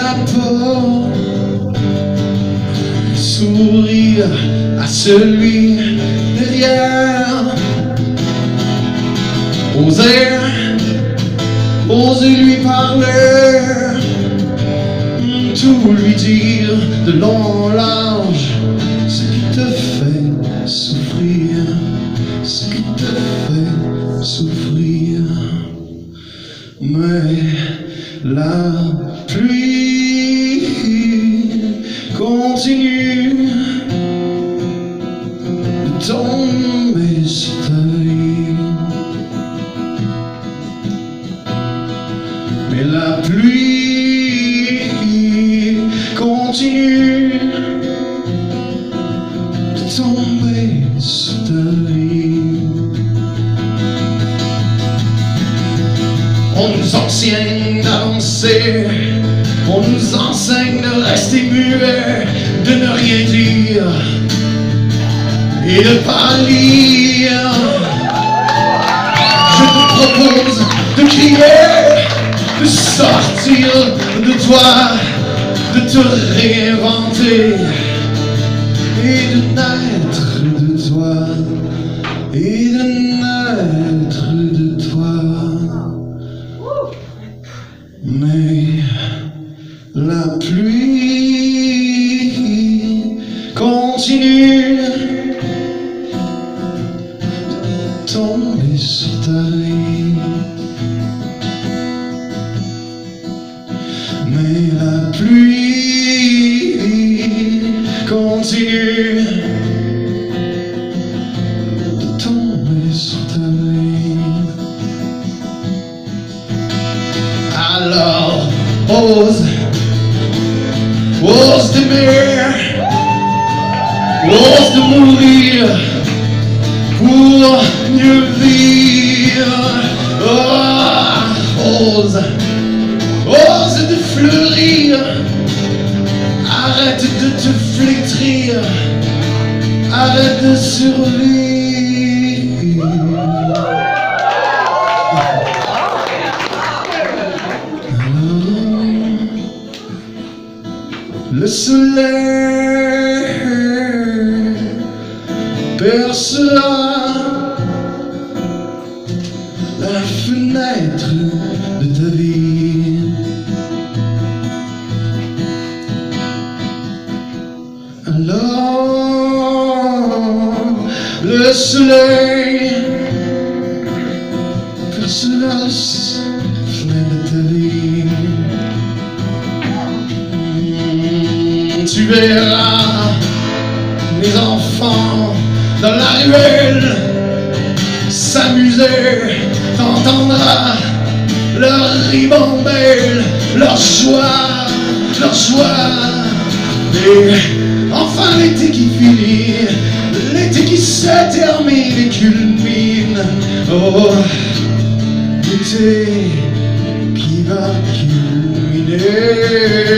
la porte, sourire à celui derrière. Oser lui parler, tout lui dire de long en large, ce qui te fait souffrir, ce qui te fait souffrir. Mais la pluie continue de tomber sur ta vie. Mais la pluie continue de tomber sur ta vie. On nous enseigne d'avancer, on nous enseigne de rester muet, de ne rien dire et de pas lire. Je te propose de crier, de sortir de toi, de te réinventer et de naître de toi, et de naître de toi. Mais la pluie continue de tomber sur ta vie. Mais la pluie continue de tomber sur ta vie. Alors ose d'aimer, ose de mourir pour mieux vivre. Ose de fleurir, arrête de te flétrir, arrête de survivre. Le soleil percera la fenêtre de ta vie. Alors le soleil percera la fenêtre de ta vie. Tu verras les enfants dans la ruelle s'amuser, t'entendras leur ribambelle, leur joie. Et enfin l'été qui finit, l'été qui se termine et culmine. Oh, l'été qui va culminer.